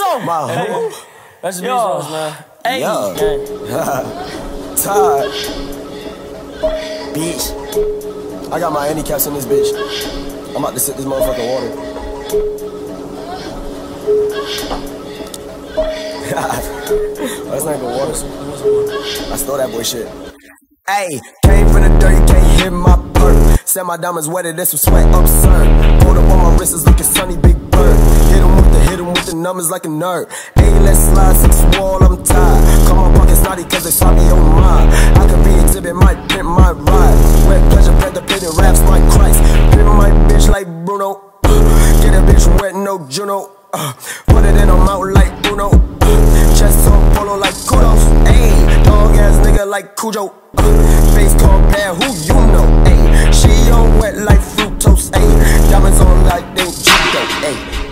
My hey. That's the business, man. Hey. Todd. Bitch. I got my handicaps in this bitch. I'm about to sip this motherfucking water. That's not good water. I stole that boy shit. Ayy, came from the dirt, you can't hit my perk. Said my diamonds wetted, this was sweat absurd. Pulled up on my wrist, it's looking sunny, big bird. Hit him with the numbers like a nerd. Ayy, let's slide 6 wall, I'm tired. Call my pockets naughty cause they saw me on mine. I could be exhibit, might pimp my ride. Wet pleasure, contemplating raps like Christ. Pimp my bitch like Bruno. Get a bitch wet, no Juno. Put it in her mouth like Bruno. Chest on polo like kudos. Ayy, dog ass nigga like Cujo. Face called bad, who you know? Ayy, she on wet like fructose. Ayy, diamonds on like they judo. Ayy.